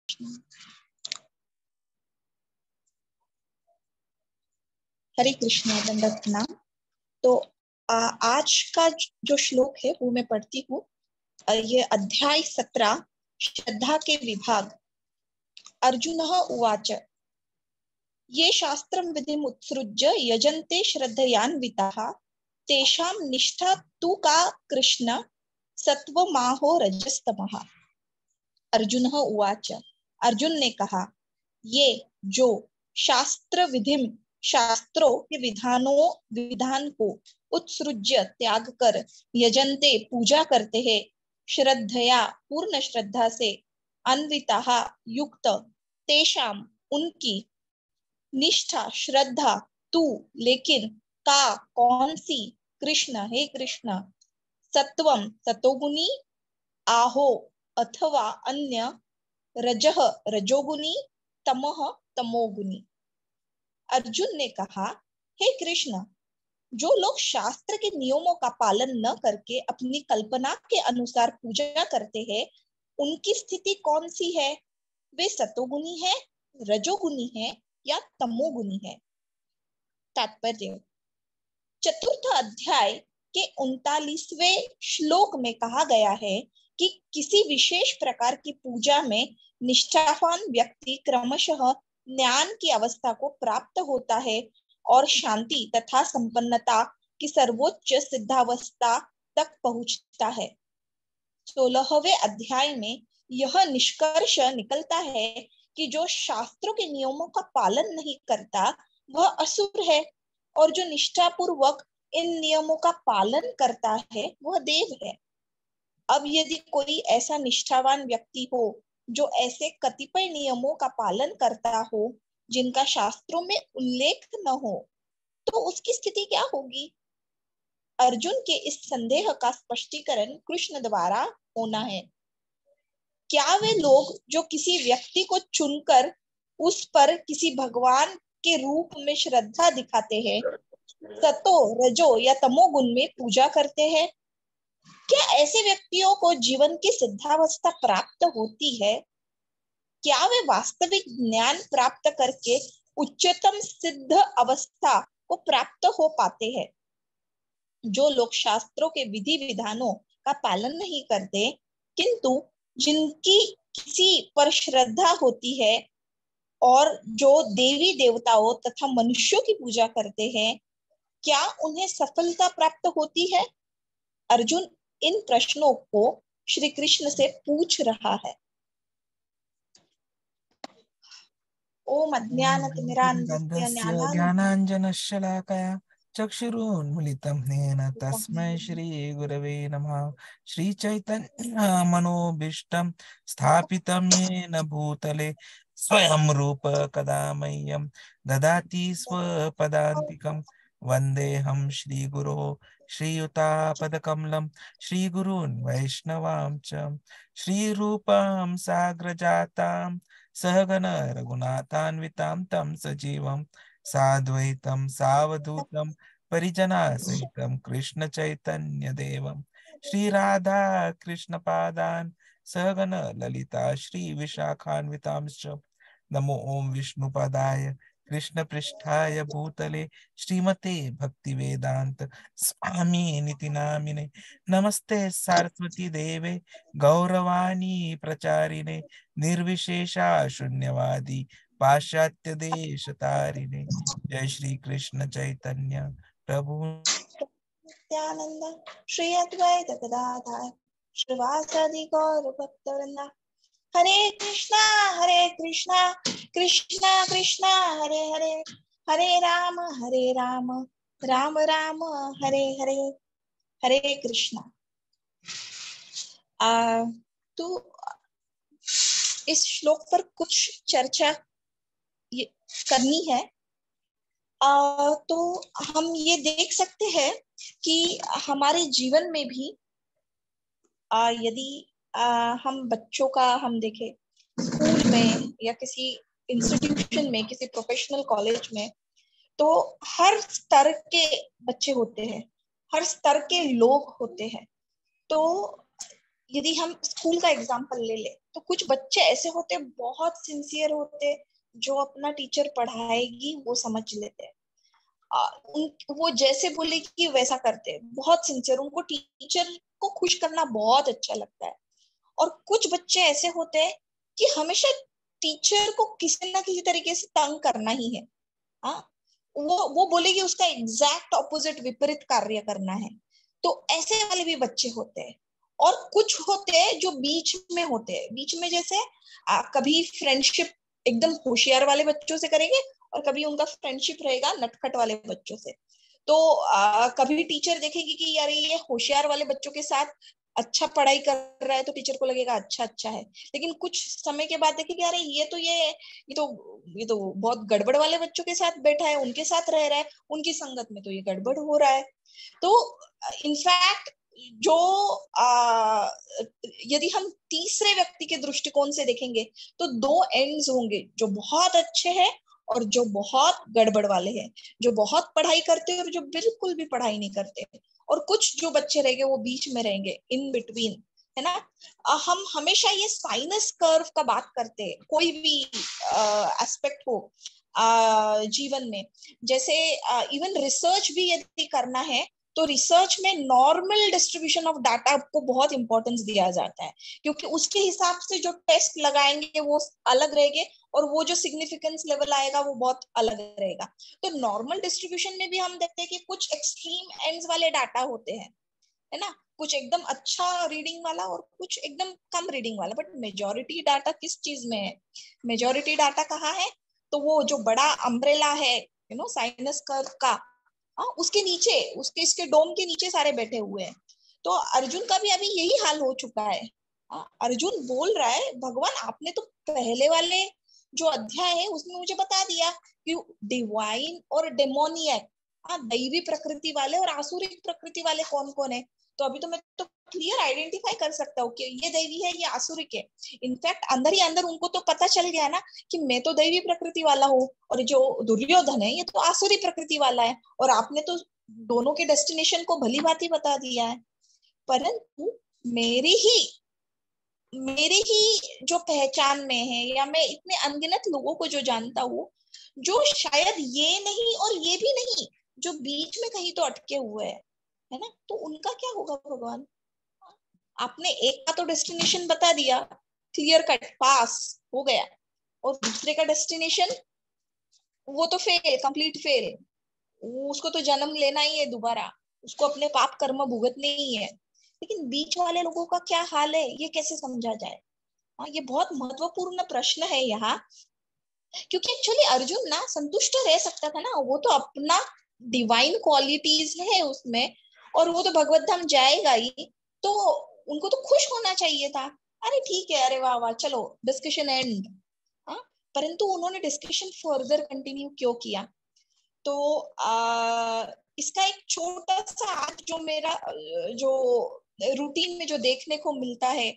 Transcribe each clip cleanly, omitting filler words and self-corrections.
हरे कृष्णा, दंडवत प्रणाम। तो आज का जो श्लोक है वो मैं पढ़ती हूँ। ये अध्याय 17 श्रद्धा के विभाग। अर्जुनः उवाच ये शास्त्रं विधिम् उत्सृज्य यजन्ते श्रद्धयान्विताः तेषां निष्ठा तु का कृष्ण सत्वमाहो रजस्तमः। अर्जुनः उवाच, अर्जुन ने कहा, ये जो शास्त्र विधिम शास्त्रों के विधान को उत्सृज्य त्याग कर यजन्ते पूजा करते हैं, श्रद्धया पूर्ण श्रद्धा से अन्विताः युक्त तेषाम उनकी निष्ठा श्रद्धा तू लेकिन का कौन सी कृष्ण हे कृष्ण सत्वम सतोगुनी आहो अथवा अन्य रजह रजोगुनी तमह तमोगुनी। अर्जुन ने कहा, हे कृष्ण, जो लोग शास्त्र के नियमों का पालन न करके अपनी कल्पना के अनुसार पूजा करते हैं, उनकी स्थिति कौन सी है? वे सतोगुनी है, रजोगुनी है या तमोगुनी है? तात्पर्य, चतुर्थ अध्याय के 39वें श्लोक में कहा गया है कि किसी विशेष प्रकार की पूजा में निष्ठावान व्यक्ति क्रमशः ज्ञान की अवस्था को प्राप्त होता है और शांति तथा संपन्नता की सर्वोच्च सिद्धावस्था तक पहुंचता है। 16वें अध्याय में यह निष्कर्ष निकलता है कि जो शास्त्रों के नियमों का पालन नहीं करता वह असुर है और जो निष्ठापूर्वक इन नियमों का पालन करता है वह देव है। अब यदि कोई ऐसा निष्ठावान व्यक्ति हो जो ऐसे कतिपय नियमों का पालन करता हो जिनका शास्त्रों में उल्लेख न हो, तो उसकी स्थिति क्या होगी? अर्जुन के इस संदेह का स्पष्टीकरण कृष्ण द्वारा होना है। क्या वे लोग जो किसी व्यक्ति को चुनकर उस पर किसी भगवान के रूप में श्रद्धा दिखाते हैं, सतो रजो या तमोगुण में पूजा करते हैं, क्या ऐसे व्यक्तियों को जीवन की सिद्धावस्था प्राप्त होती है? क्या वे वास्तविक ज्ञान प्राप्त करके उच्चतम सिद्ध अवस्था को प्राप्त हो पाते हैं? जो लोग शास्त्रों के विधि विधानों का पालन नहीं करते किंतु जिनकी किसी पर श्रद्धा होती है और जो देवी देवताओं तथा मनुष्यों की पूजा करते हैं, क्या उन्हें सफलता प्राप्त होती है? अर्जुन इन प्रश्नों को श्री कृष्ण से पूछ रहा है। ओम अज्ञानतिमिरान्धस्य ज्ञानाञ्जनशलाकया चक्षुरुन्मीलितं येन तस्मै श्रीगुरवे नमः। श्रीचैतन्यमनोभीष्टं स्थापितं येन भूतले स्वयं रूप कदा मह्यं ददाति स्वपदान्तिकं। वन्देऽहं श्रीगुरो श्रीयुतापदकमलं श्रीगुरून् वैष्णवां च श्रीरूपं साग्रजातां सहगण रघुनाथान्वितां तं सजीवं साद्वैतं सावधूतं परिजना सहितं कृष्ण चैतन्य देवं श्रीराधा कृष्ण पादान् सहगण ललिता श्री विशाखान्वितांश्च। नमो ओम विष्णुपदाय कृष्ण पृष्ठाय भूतले श्रीमते भक्ति वेदांत स्वामी निति नामिने नमस्ते सरस्वती देवे गौरवाणी प्रचारिणे निर्विशेषा शून्यवादी पाश्चात्य देश तारिणे। जय श्री कृष्ण चैतन्य प्रभु नित्यानंद श्री अद्वैत गदाधर श्रीवासादि गौर भक्तवृंदा। हरे कृष्णा कृष्णा कृष्णा हरे हरे, हरे राम राम राम हरे हरे। हरे कृष्णा। तो इस श्लोक पर कुछ चर्चा करनी है। तो हम ये देख सकते हैं कि हमारे जीवन में भी यदि हम बच्चों का हम देखें स्कूल में या किसी इंस्टीट्यूशन में, किसी प्रोफेशनल कॉलेज में, तो हर स्तर के बच्चे होते हैं, हर स्तर के लोग होते हैं। तो यदि हम स्कूल का एग्जाम्पल ले ले तो कुछ बच्चे ऐसे होते बहुत सिंसियर होते, जो अपना टीचर पढ़ाएगी वो समझ लेते हैं, वो जैसे बोलेगी वैसा करते हैं, बहुत सिंसियर, उनको टीचर को खुश करना बहुत अच्छा लगता है। और कुछ बच्चे ऐसे होते हैं कि हमेशा टीचर को किसी ना किसी तरीके से तंग करना ही है। हाँ, वो बोलेगी उसका एग्जैक्ट ऑपोजिट विपरीत कार्य करना है। तो ऐसे वाले भी बच्चे होते हैं। और कुछ होते हैं जो बीच में होते हैं, बीच में जैसे कभी फ्रेंडशिप एकदम होशियार वाले बच्चों से करेंगे, और कभी उनका फ्रेंडशिप रहेगा नटखट वाले बच्चों से। तो कभी टीचर देखेगी कि यार ये होशियार वाले बच्चों के साथ अच्छा पढ़ाई कर रहा है, तो टीचर को लगेगा अच्छा अच्छा है। लेकिन कुछ समय के बाद देखेगी अरे ये तो बहुत गड़बड़ वाले बच्चों के साथ बैठा है, उनके साथ रह रहा है, उनकी संगत में तो ये गड़बड़ हो रहा है। तो इनफैक्ट जो यदि हम तीसरे व्यक्ति के दृष्टिकोण से देखेंगे तो दो एंड्स होंगे, जो बहुत अच्छे हैं और जो बहुत गड़बड़ वाले हैं, जो बहुत पढ़ाई करते हैं और जो बिल्कुल भी पढ़ाई नहीं करते, और कुछ जो बच्चे रहेंगे वो बीच में रहेंगे, इन बिटवीन, है ना। हम हमेशा ये साइनस कर्व का बात करते हैं, कोई भी एस्पेक्ट हो जीवन में। जैसे इवन रिसर्च भी यदि करना है तो रिसर्च में नॉर्मल डिस्ट्रीब्यूशन ऑफ डाटा को बहुत इंपॉर्टेंस दिया जाता है, क्योंकि उसके हिसाब से जो टेस्ट लगाएंगे वो अलग रहेंगे, और वो जो सिग्निफिकेंस लेवल आएगा वो बहुत अलग रहेगा। तो नॉर्मल डिस्ट्रीब्यूशन में भी हम देखते हैं कि कुछ एक्सट्रीम एंड्स वाले डाटा होते हैं, है ना, कुछ एकदम अच्छा रीडिंग वाला और कुछ एकदम कम रीडिंग वाला। बट मेजोरिटी डाटा किस चीज में है? मेजोरिटी डाटा कहाँ है? तो वो जो बड़ा अम्ब्रेला है साइनस कर्व का, उसके नीचे, उसके इसके डोम के नीचे सारे बैठे हुए हैं। तो अर्जुन का भी अभी यही हाल हो चुका है। अर्जुन बोल रहा है भगवान आपने तो पहले वाले जो अध्याय है उसमें मुझे बता दिया कि डिवाइन और डेमोनियक, दैवी प्रकृति वाले और आसुरिक प्रकृति वाले कौन कौन है। तो अभी तो मैं तो क्लियर आइडेंटिफाई कर सकता हूँ कि ये दैवी है, ये आसुरिक है। इनफैक्ट अंदर ही अंदर उनको तो पता चल गया ना कि मैं तो दैवी प्रकृति वाला हूँ, और जो दुर्योधन है ये तो आसुरी प्रकृति वाला है, और आपने तो दोनों के डेस्टिनेशन को भली भांति बता दिया है। परंतु मेरी ही जो पहचान में है, या मैं इतने अनगिनत लोगों को जो जानता हूँ, जो शायद ये नहीं और ये भी नहीं, जो बीच में कहीं तो अटके हुए है ना, तो उनका क्या होगा भगवान? आपने एक का तो डेस्टिनेशन बता दिया, क्लियर कट पास हो गया, और दूसरे का डेस्टिनेशन वो तो फेल, कंप्लीट फेल, उसको तो जन्म लेना ही है दोबारा, उसको अपने पाप कर्म भुगतने ही है। लेकिन बीच वाले लोगों का क्या हाल है, ये कैसे समझा जाए? ये बहुत महत्वपूर्ण प्रश्न है यहाँ। क्योंकि एक्चुअली अर्जुन ना संतुष्ट रह सकता था ना, वो तो अपना डिवाइन क्वालिटीज है उसमें, और वो तो भगवत धाम जाएगा ही, तो उनको तो खुश होना चाहिए था। अरे ठीक है, अरे वाह वाह, चलो डिस्कशन एंड। परंतु उन्होंने डिस्कशन फर्दर कंटिन्यू क्यों किया? तो इसका एक छोटा सा आज जो मेरा जो रूटीन में जो देखने को मिलता है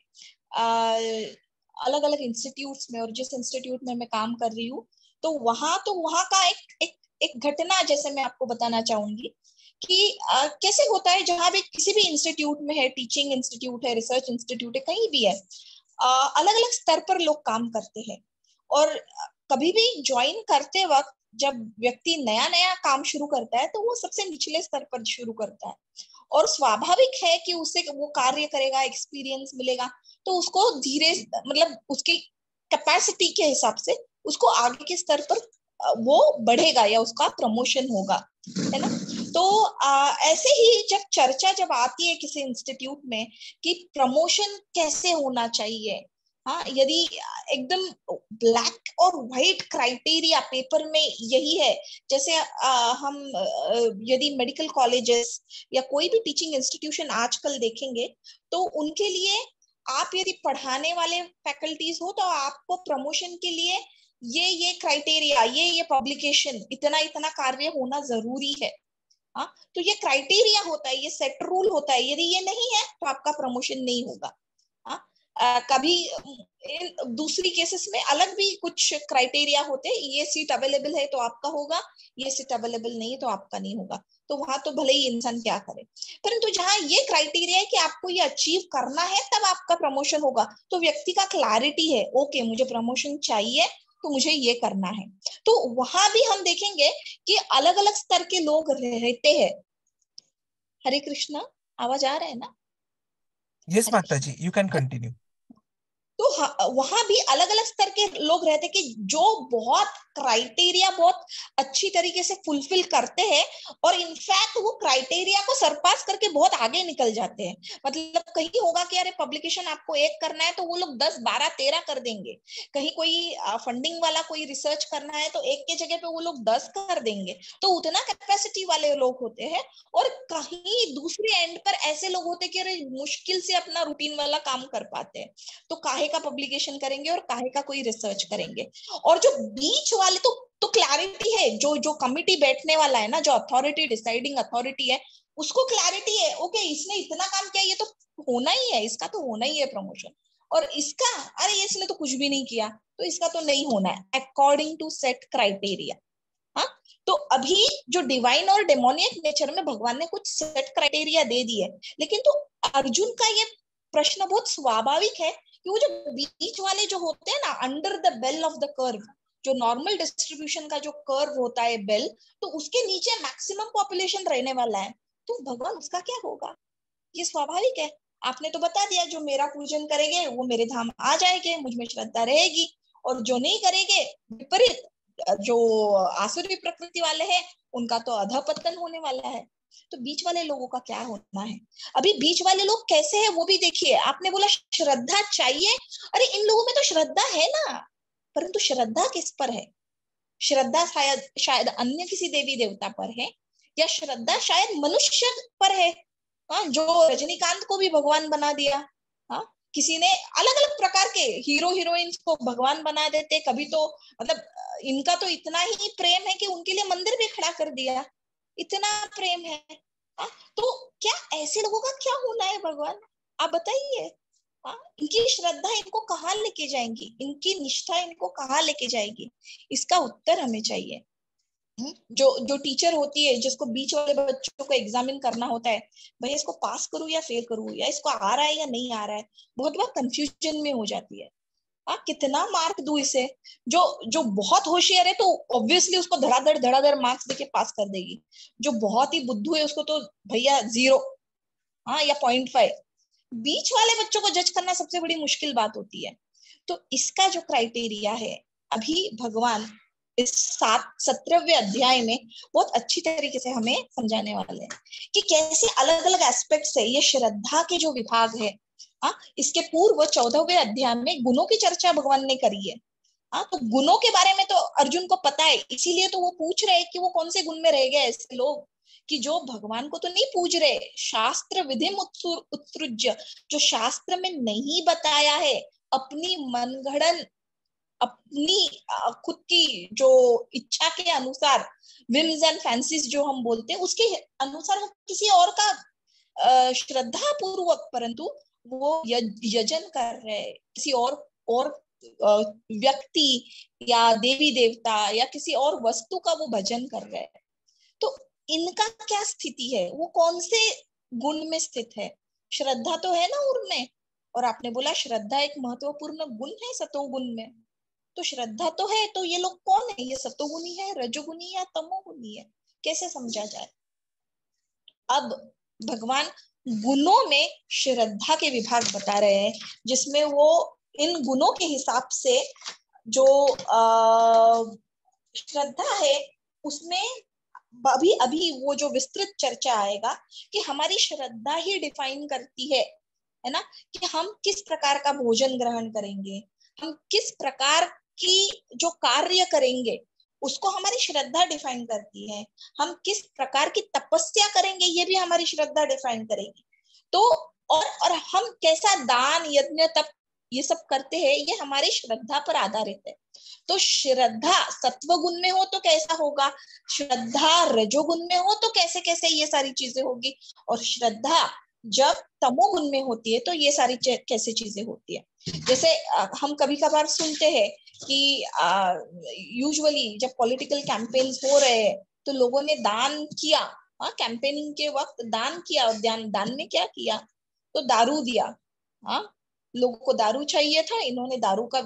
अलग अलग इंस्टीट्यूट्स में, और जिस इंस्टीट्यूट में मैं काम कर रही हूँ, तो वहां का एक घटना जैसे मैं आपको बताना चाहूंगी कि कैसे होता है, जहां भी किसी भी इंस्टीट्यूट में है, टीचिंग इंस्टीट्यूट है, रिसर्च इंस्टीट्यूट है, कहीं भी है, अलग अलग स्तर पर लोग काम करते हैं। और कभी भी ज्वाइन करते वक्त जब व्यक्ति नया नया काम शुरू करता है, तो वो सबसे निचले स्तर पर शुरू करता है, और स्वाभाविक है कि उसे वो कार्य करेगा, एक्सपीरियंस मिलेगा, तो उसको धीरे, मतलब उसकी कैपेसिटी के हिसाब से उसको आगे के स्तर पर वो बढ़ेगा, या उसका प्रमोशन होगा, है ना। तो ऐसे ही जब आती है किसी इंस्टीट्यूट में कि प्रमोशन कैसे होना चाहिए, यदि एकदम ब्लैक और व्हाइट क्राइटेरिया पेपर में यही है, जैसे हम यदि मेडिकल कॉलेजेस या कोई भी टीचिंग इंस्टीट्यूशन आजकल देखेंगे, तो उनके लिए आप यदि पढ़ाने वाले फैकल्टीज हो, तो आपको प्रमोशन के लिए ये क्राइटेरिया, ये पब्लिकेशन, इतना इतना कार्य होना जरूरी है। तो ये क्राइटेरिया होता है, ये सेट रूल होता है, यदि ये नहीं है तो आपका प्रमोशन नहीं होगा। कभी दूसरी केसेस में अलग भी कुछ क्राइटेरिया होते हैं, ये सीट अवेलेबल है तो आपका होगा, ये सीट अवेलेबल नहीं है तो आपका नहीं होगा, तो वहां तो भले ही इंसान क्या करे। परंतु जहां ये क्राइटेरिया है कि आपको ये अचीव करना है तब आपका प्रमोशन होगा, तो व्यक्ति का क्लैरिटी है, ओके मुझे प्रमोशन चाहिए तो मुझे ये करना है। तो वहां भी हम देखेंगे कि अलग अलग स्तर के लोग रहते हैं। हरे कृष्णा, आवाज आ रहा है ना? यस हरे माता कृष्णा। जी, यू कैन कंटिन्यू। तो वहां भी अलग अलग स्तर के लोग रहते कि जो बहुत क्राइटेरिया बहुत अच्छी तरीके से फुलफिल करते हैं, और इनफैक्ट वो क्राइटेरिया को सरपास करके बहुत आगे निकल जाते हैं। मतलब कहीं होगा कि अरे पब्लिकेशन आपको 1 करना है तो वो लोग 10, 12, 13 कर देंगे। कहीं कोई फंडिंग वाला कोई रिसर्च करना है तो 1 के जगह पे वो लोग 10 कर देंगे। तो उतना कैपेसिटी वाले लोग होते हैं। और कहीं दूसरे एंड पर ऐसे लोग होते कि अरे मुश्किल से अपना रूटीन वाला काम कर पाते हैं, तो काहे का पब्लिकेशन करेंगे और काहे का कोई रिसर्च करेंगे। और जो बीच वाले तो क्लैरिटी है, जो जो कमिटी बैठने वाला है ना, जो अथॉरिटी डिसाइडिंग अथॉरिटी है, उसको क्लैरिटी है, ओके इसने इतना काम किया, ये तो होना ही है, इसका तो होना ही है प्रमोशन। और इसका, अरे इसने तो कुछ भी नहीं किया तो इसका तो नहीं होना है, अकॉर्डिंग टू सेट क्राइटेरिया। हाँ, तो अभी जो डिवाइन और डेमोनियक नेचर में भगवान ने कुछ सेट क्राइटेरिया दे दिए, लेकिन तो अर्जुन का ये प्रश्न बहुत स्वाभाविक है कि वो जो बीच वाले जो होते हैं ना, under the bell of the curve, जो नॉर्मल डिस्ट्रीब्यूशन का जो कर्व होता है बेल, तो उसके नीचे मैक्सिमम पॉपुलेशन रहने वाला है, तो भगवान उसका क्या होगा? ये स्वाभाविक है। आपने तो बता दिया, जो मेरा पूजन करेंगे वो मेरे धाम आ जाएंगे, मुझ में श्रद्धा रहेगी, और जो नहीं करेंगे, विपरीत, जो आसुरी प्रकृति वाले हैं, उनका तो अधपतन होने वाला है। तो बीच वाले लोगों का क्या होना है? अभी बीच वाले लोग कैसे हैं वो भी देखिए। आपने बोला श्रद्धा चाहिए, अरे इन लोगों में तो श्रद्धा है ना, परंतु श्रद्धा किस पर है? श्रद्धा शायद शायद अन्य किसी देवी देवता पर है, या श्रद्धा शायद मनुष्य पर है। हाँ, जो रजनीकांत को भी भगवान बना दिया। हाँ, किसी ने अलग अलग प्रकार के हीरो हीरोइंस को भगवान बना देते, कभी तो मतलब इनका तो इतना ही प्रेम है कि उनके लिए मंदिर भी खड़ा कर दिया, इतना प्रेम है। हाँ, तो क्या ऐसे लोगों का क्या होना है भगवान? आप बताइए। हाँ, इनकी श्रद्धा इनको कहाँ लेके जाएंगी, इनकी निष्ठा इनको कहाँ लेके जाएगी? इसका उत्तर हमें चाहिए। जो जो टीचर होती है, जिसको बीच वाले बच्चों को एग्जामिन करना होता है, भैया इसको पास करूं या फेल करूं, या इसको आ रहा है या नहीं आ रहा है, बहुत बार कंफ्यूजन में हो जाती है। कितना मार्क दूं इसे? जो जो बहुत होशियार है तो ऑब्वियसली उसको धड़ाधड़ मार्क्स देके पास कर देगी। जो बहुत ही बुद्धू है उसको तो भैया 0, हाँ, या 0.5। बीच वाले बच्चों को जज करना सबसे बड़ी मुश्किल बात होती है। तो इसका जो क्राइटेरिया है, अभी भगवान इस 17वें अध्याय में बहुत अच्छी तरीके से हमें समझाने वाले हैं कि कैसे अलग अलग एस्पेक्ट्स है ये श्रद्धा के जो विभाग है। इसके पूर्व 14वें अध्याय में गुणों की चर्चा भगवान ने करी है। तो गुणों के बारे में तो अर्जुन को पता है, इसीलिए तो वो पूछ रहे हैं कि वो कौन से गुण में रह गए ऐसे लोग कि जो भगवान को तो नहीं पूज रहे, शास्त्र विधि उत्सृज्य, जो शास्त्र में नहीं बताया है, अपनी मनगढ़ंत, अपनी खुद की जो इच्छा के अनुसार, विम्स एंड फैंसीज जो हम बोलते हैं, उसके अनुसार वो किसी और का श्रद्धा पूर्वक, परंतु वो यजन कर रहे हैं किसी और व्यक्ति या देवी देवता या किसी और वस्तु का वो भजन कर रहे हैं। तो इनका क्या स्थिति है, वो कौन से गुण में स्थित है? श्रद्धा तो है ना उनमें, और आपने बोला श्रद्धा एक महत्वपूर्ण गुण है सतोगुण में। तो श्रद्धा तो है, तो ये लोग कौन है? ये सतोगुणी है, रजोगुणी या तमोगुणी है? कैसे समझा जाए? अब भगवान गुणों में श्रद्धा के विभाग बता रहे हैं, जिसमें वो इन गुणों के हिसाब से जो श्रद्धा है उसमें अभी अभी वो जो विस्तृत चर्चा आएगा कि हमारी श्रद्धा ही डिफाइन करती है ना, कि हम किस प्रकार का भोजन ग्रहण करेंगे, हम किस प्रकार की जो कार्य करेंगे उसको हमारी श्रद्धा डिफाइन करती है, हम किस प्रकार की तपस्या करेंगे ये भी हमारी श्रद्धा डिफाइन करेगी। तो और हम कैसा दान यज्ञ तप ये सब करते हैं, ये हमारी श्रद्धा पर आधारित है। तो श्रद्धा सत्व गुण में हो तो कैसा होगा, श्रद्धा रजोगुण में हो तो कैसे कैसे ये सारी चीजें होगी, और श्रद्धा जब तमोगुण में होती है तो ये सारी कैसे चीजें होती है। जैसे हम कभी कभार सुनते हैं कि यूजुअली जब पॉलिटिकल कैंपेन्स हो रहे हैं तो लोगों ने दान किया, कैंपेनिंग के वक्त दान किया, और दान में क्या किया, तो दारू दिया। हाँ, लोगों को दारू चाहिए था, इन्होंने दारू का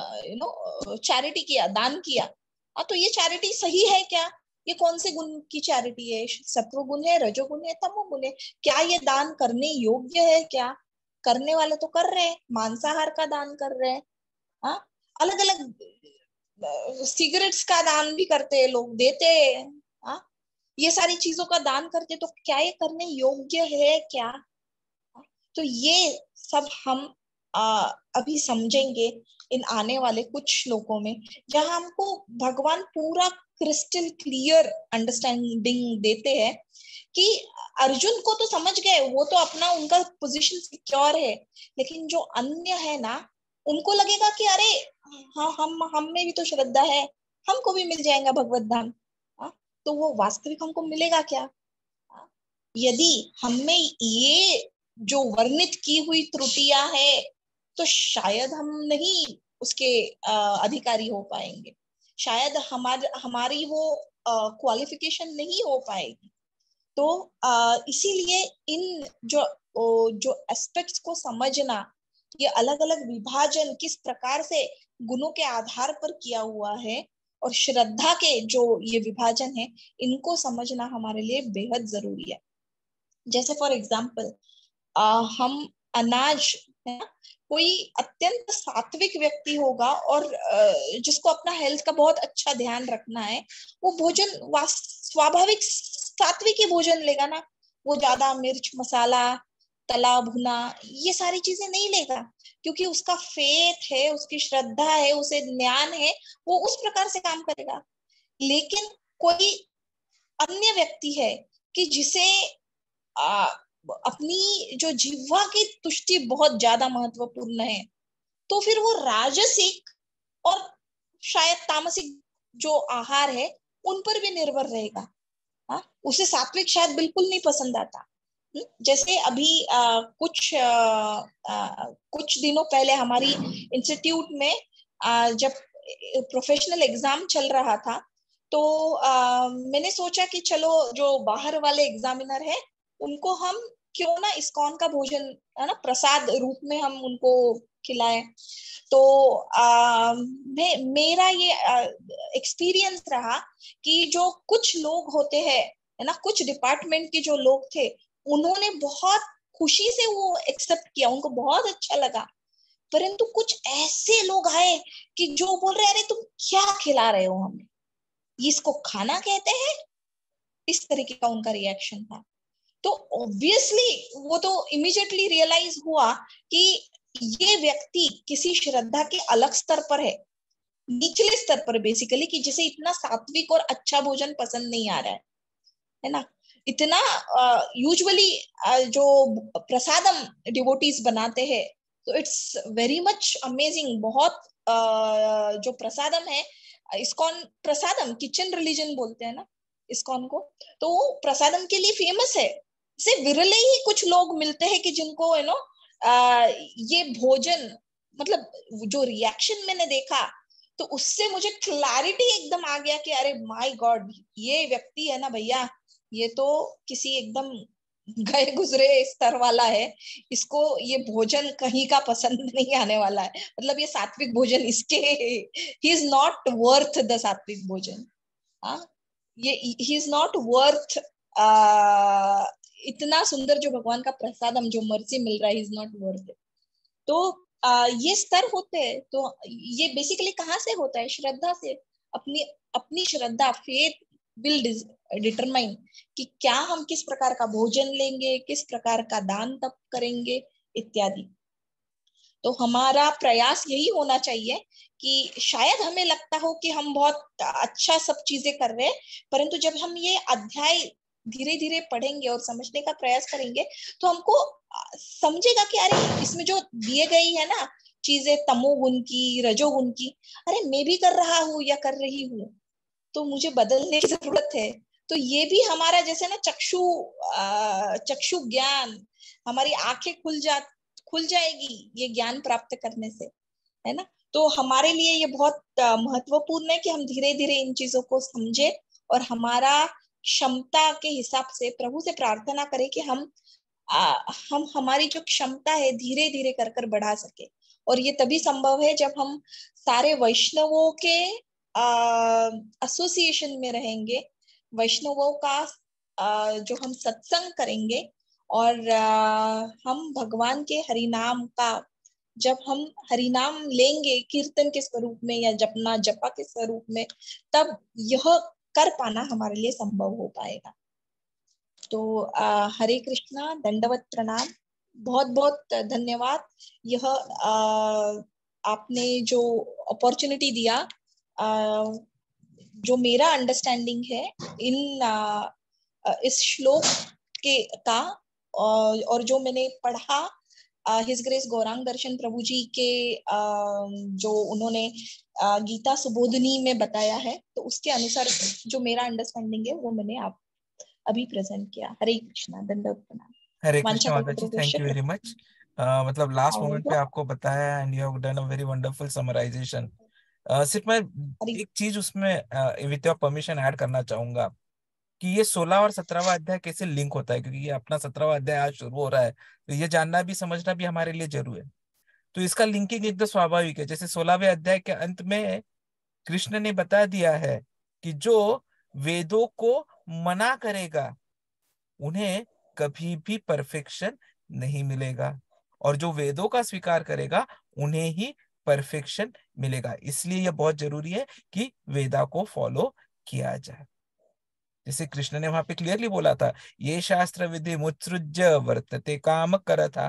चैरिटी किया, दान किया। तो ये चैरिटी सही है क्या? ये कौन से गुण की चैरिटी है? सत्व गुण है, रजोगुण है, तमोगुण है? क्या ये दान करने योग्य है क्या? करने वाले तो कर रहे हैं, मांसाहार का दान कर रहे हैं, हाँ, अलग अलग सिगरेट्स का दान भी करते हैं लोग, देते हैं, हाँ, ये सारी चीजों का दान करते, तो क्या ये करने योग्य है क्या? तो ये सब हम अभी समझेंगे इन आने वाले कुछ श्लोकों में, जहां हमको भगवान पूरा क्रिस्टल क्लियर अंडरस्टैंडिंग देते हैं कि अर्जुन को तो समझ गए, वो तो अपना उनका पोजीशन सिक्योर है, लेकिन जो अन्य है ना, उनको लगेगा कि अरे हाँ, हम में भी तो श्रद्धा है, हमको भी मिल जाएगा भगवत धाम। तो वो वास्तविक हमको मिलेगा क्या? यदि हमें ये जो वर्णित की हुई त्रुटियां है, तो शायद हम नहीं उसके अधिकारी हो पाएंगे, शायद हमारी वो क्वालिफिकेशन नहीं हो पाएगी। तो इसीलिए इन जो एस्पेक्ट्स को समझना, ये अलग अलग विभाजन किस प्रकार से गुणों के आधार पर किया हुआ है, और श्रद्धा के जो ये विभाजन है, इनको समझना हमारे लिए बेहद जरूरी है। जैसे फॉर एग्जाम्पल, हम अनाज है ना, कोई अत्यंत सात्विक व्यक्ति होगा और जिसको अपना हेल्थ का बहुत अच्छा ध्यान रखना है, वो भोजन स्वाभाविक सात्विक ही भोजन लेगा ना, वो ज्यादा मिर्च मसाला तला भुना ये सारी चीजें नहीं लेगा, क्योंकि उसका फेथ है, उसकी श्रद्धा है, उसे ज्ञान है, वो उस प्रकार से काम करेगा। लेकिन कोई अन्य व्यक्ति है कि जिसे अपनी जो जीवा की तुष्टि बहुत ज्यादा महत्वपूर्ण है, तो फिर वो राजसिक और शायद तामसिक जो आहार है उन पर भी निर्भर रहेगा। उसे सात्विक शायद बिल्कुल नहीं पसंद आता। जैसे अभी कुछ दिनों पहले हमारी इंस्टीट्यूट में जब प्रोफेशनल एग्जाम चल रहा था, तो मैंने सोचा कि चलो जो बाहर वाले एग्जामिनर है उनको हम क्यों ना इस्कॉन का भोजन है ना प्रसाद रूप में हम उनको खिलाएं। तो मेरा ये एक्सपीरियंस रहा कि जो कुछ लोग होते हैं है ना, कुछ डिपार्टमेंट के जो लोग थे, उन्होंने बहुत खुशी से वो एक्सेप्ट किया, उनको बहुत अच्छा लगा। परंतु कुछ ऐसे लोग आए कि जो बोल रहे अरे तुम क्या खिला रहे हो हमें, इसको खाना कहते हैं? इस तरीके का उनका रिएक्शन था। तो ऑब्वियसली वो तो इमीडिएटली रियलाइज हुआ कि ये व्यक्ति किसी श्रद्धा के अलग स्तर पर है, निचले स्तर पर बेसिकली, कि जिसे इतना सात्विक और अच्छा भोजन पसंद नहीं आ रहा है ना। इतना यूजुअली जो प्रसादम डिवोटीज बनाते हैं, तो इट्स वेरी मच अमेजिंग। बहुत जो प्रसादम है, इस्कॉन प्रसादम किचन रिलीजन बोलते हैं ना इस्कॉन को, तो प्रसादम के लिए फेमस है। से विरले ही कुछ लोग मिलते हैं कि जिनको ये भोजन, मतलब जो रिएक्शन मैंने देखा, तो उससे मुझे क्लैरिटी एकदम आ गया कि अरे माय गॉड, ये व्यक्ति है ना भैया, ये तो किसी एकदम गए गुजरे स्तर वाला है, इसको ये भोजन कहीं का पसंद नहीं आने वाला है, मतलब ये सात्विक भोजन इसके, he is not worth the सात्विक भोजन। हाँ, ये ही इज नॉट वर्थ इतना सुंदर जो भगवान का प्रसाद हम जो मर्जी मिल रहा है, इज नॉट वर्थ इट। तो ये स्तर होते हैं। तो ये बेसिकली कहाँ से होता है? श्रद्धा से। अपनी अपनी श्रद्धा, फेथ विल डिटरमाइन कि क्या हम किस प्रकार का भोजन लेंगे, किस प्रकार का दान तप करेंगे इत्यादि। तो हमारा प्रयास यही होना चाहिए कि शायद हमें लगता हो कि हम बहुत अच्छा सब चीजें कर रहे हैं, परंतु जब हम ये अध्याय धीरे धीरे पढ़ेंगे और समझने का प्रयास करेंगे, तो हमको समझेगा कि अरे इसमें जो दिए गई है ना चीजें, तमोगुण की, रजोगुण की, अरे मैं भी कर रहा हूँ या कर रही हूँ, तो मुझे बदलने की जरूरत है। तो ये भी हमारा जैसे ना चक्षु ज्ञान हमारी आंखें खुल जाएगी ये ज्ञान प्राप्त करने से, है ना। तो हमारे लिए ये बहुत महत्वपूर्ण है कि हम धीरे धीरे इन चीजों को समझे और हमारा क्षमता के हिसाब से प्रभु से प्रार्थना करें कि हम हमारी जो क्षमता है धीरे धीरे कर कर बढ़ा सके। और ये तभी संभव है जब हम सारे वैष्णवों के एसोसिएशन में रहेंगे, वैष्णवों का जो हम सत्संग करेंगे और हम भगवान के हरिनाम का, जब हम हरिनाम लेंगे कीर्तन के स्वरूप में या जपना जपा के स्वरूप में, तब यह कर पाना हमारे लिए संभव हो पाएगा। तो हरे कृष्णा, दंडवत प्रणाम, बहुत बहुत धन्यवाद। यह आपने जो अपॉर्चुनिटी दिया, जो मेरा अंडरस्टैंडिंग है इस श्लोक के का, और जो मैंने पढ़ा हिज ग्रेस गौरांग दर्शन प्रभु जी के जो उन्होंने गीता सुबोधनी में बताया है, तो उसके अनुसार जो मेरा अंडरस्टैंडिंग है वो मैंने आप अभी प्रेजेंट किया। हरे कृष्णा, दंडवत प्रणाम। हरे वांछा कृष्ण माता जी, थैंक कल्पतरुभ्यश्च यू वेरी कृपा मच। मतलब लास्ट मोमेंट पे सिंधुभ्यो। आपको बताया and you have done a very wonderful summarization. सिर्फ मैं हरि एक चीज उसमें विथ योर परमिशन ऐड करना चाहूंगा कि ये 16वां और 17वां अध्याय कैसे लिंक होता है, क्योंकि ये अपना 17वां अध्याय आज शुरू हो रहा है, तो ये जानना भी समझना भी हमारे लिए जरूरी है। तो इसका लिंकिंग एकदम स्वाभाविक है। जैसे 16वें अध्याय के अंत में कृष्ण ने बता दिया है कि जो वेदों को मना करेगा उन्हें कभी भी परफेक्शन नहीं मिलेगा, और जो वेदों का स्वीकार करेगा उन्हें ही परफेक्शन मिलेगा। इसलिए यह बहुत जरूरी है कि वेदा को फॉलो किया जाए। जैसे कृष्ण ने वहां पे क्लियरली बोला था, ये शास्त्र विधि मुत्सृज्य वर्तते काम करता।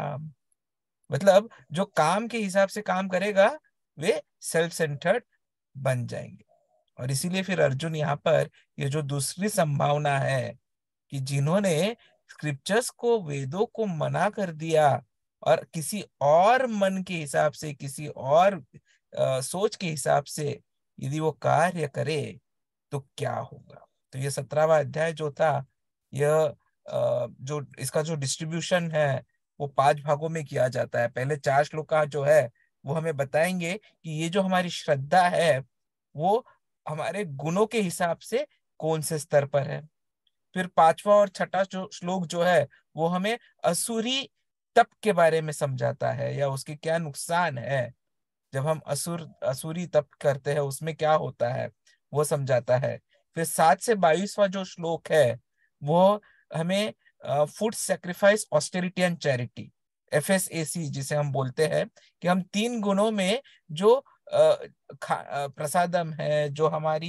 मतलब जो काम के हिसाब से काम करेगा वे सेल्फ सेंटर्ड बन जाएंगे। और इसीलिए फिर अर्जुन यहाँ पर ये जो दूसरी संभावना है कि जिन्होंने स्क्रिप्चर्स को, वेदों को मना कर दिया और किसी और मन के हिसाब से, किसी और सोच के हिसाब से यदि वो कार्य करे तो क्या होगा। तो ये 17वां अध्याय जो था, यह जो इसका जो डिस्ट्रीब्यूशन है वो 5 भागों में किया जाता है। पहले 4 श्लोक का जो है वो हमें बताएंगे कि ये जो हमारी श्रद्धा है वो हमारे गुणों के हिसाब से कौन से स्तर पर है। फिर 5वां और 6ठा जो श्लोक जो है वो हमें असुरी तप के बारे में समझाता है, या उसके क्या नुकसान है जब हम असुरी तप करते हैं, उसमें क्या होता है वो समझाता है। फिर 7 से 22वां जो श्लोक है वो हमें food sacrifice, austerity and charity, FSAC जिसे हम बोलते हैं, कि हम 3 गुणों में जो प्रसादम है, जो हमारी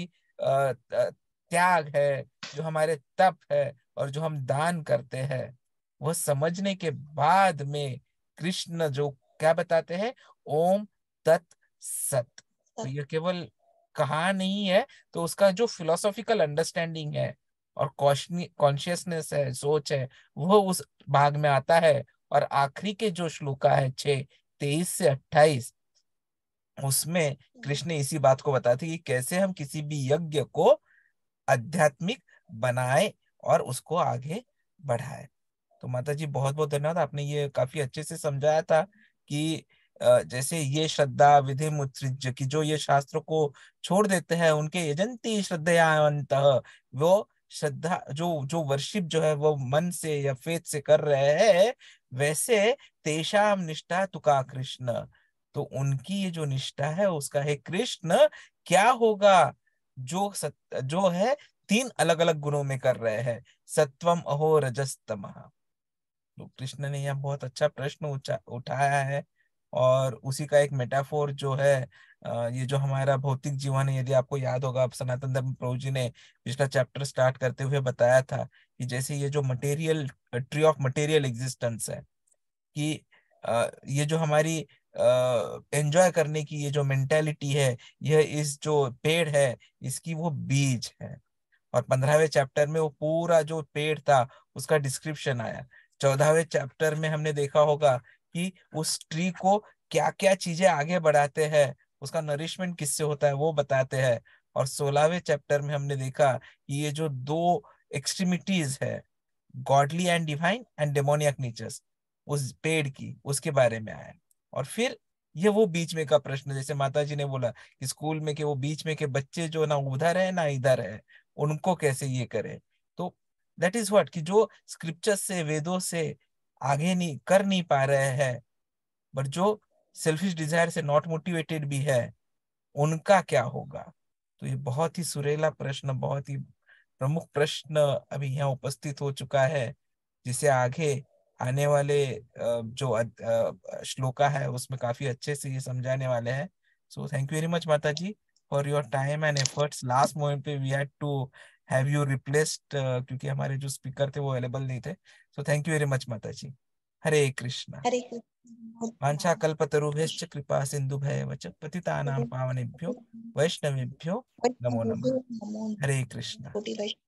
त्याग है, जो हमारे तप है, और जो हम दान करते हैं, वह समझने के बाद में कृष्ण जो क्या बताते हैं, ओम तत् सत। तो ये केवल कहा नहीं है, तो उसका जो फिलोसॉफिकल अंडरस्टैंडिंग है और कॉन्शियसनेस है, सोच है, वो उस भाग में आता है। और आखिरी के जो श्लोका है 6, 23 से 28, उसमें कृष्ण ने इसी बात को बताते हैं कि कैसे हम किसी भी यज्ञ को आध्यात्मिक बनाए और उसको आगे बढ़ाए। तो माता जी बहुत बहुत धन्यवाद, आपने ये काफी अच्छे से समझाया था कि जैसे ये श्रद्धा विधि मुत्सृज्य की जो ये शास्त्र को छोड़ देते हैं, उनके यजंती श्रद्धयावंत, वो श्रद्धा जो जो वर्शिप जो है वो मन से या फेथ से कर रहे हैं, वैसे तेषाम निष्ठा तुका कृष्ण। तो उनकी ये जो निष्ठा है उसका है कृष्ण। क्या होगा जो जो है 3 अलग अलग गुणों में कर रहे हैं, सत्वम अहो रजस तमः। तो कृष्ण ने यहाँ बहुत अच्छा प्रश्न उठाया है। और उसी का एक मेटाफोर जो है, ये जो हमारा भौतिक जीवन है, यदि आपको याद होगा, आप सनातन धर्म प्रभु जी ने पिछला चैप्टर स्टार्ट करते हुए बताया था कि जैसे ये जो material, tree of material existence है, कि ये जो हमारी एंजॉय करने की ये जो मेंटेलिटी है, यह इस जो पेड़ है इसकी वो बीज है। और 15वें चैप्टर में वो पूरा जो पेड़ था उसका डिस्क्रिप्शन आया। 14वें चैप्टर में हमने देखा होगा कि उस ट्री को क्या क्या चीजें आगे बढ़ाते हैं, उसका नरिशमेंट किससे होता है वो बताते हैं। और 16वें चैप्टर में हमने देखा कि ये जो 2 एक्सट्रीमिटीज है, godly and divine and demoniac natures, उस पेड़ की, उसके बारे में आया। और फिर ये वो बीच में का प्रश्न, जैसे माता जी ने बोला कि स्कूल में के वो बीच में के बच्चे जो ना उधर है ना इधर है, उनको कैसे ये करे। तो दैट इज व्हाट, कि जो स्क्रिप्चर से, वेदों से आगे नहीं कर नहीं पा रहे हैं, बट जो सेल्फिश डिजायर से नॉट मोटिवेटेड भी है, उनका क्या होगा। तो ये बहुत ही सुरीला प्रश्न, बहुत ही प्रमुख प्रश्न अभी यहाँ उपस्थित हो चुका है, जिसे आगे आने वाले जो श्लोका है उसमें काफी अच्छे से ये समझाने वाले हैं। So thank you very much माता जी for your time and efforts. Last moment पे we had to have you replaced, क्योंकि हमारे जो स्पीकर थे वो अवेलेबल नहीं थे। So thank you very much माता जी। हरे कृष्णा। हरे कृष्ण। वाञ्छाकल्पतरुभ्यश्च कृपा सिन्धुभ्येव च पतितानां पावनेभ्यो वैष्णवेभ्यो नमो नमः। नमो हरे कृष्णा। कोटि